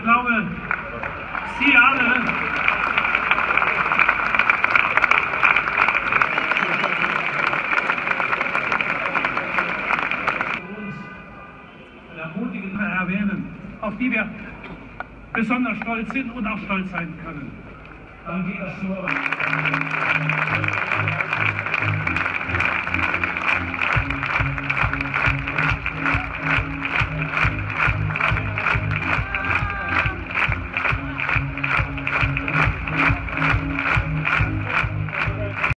glaube, Sie alle ermutigen erwähnen, auf die wir besonders stolz sind und auch stolz sein können. Dann geht das so.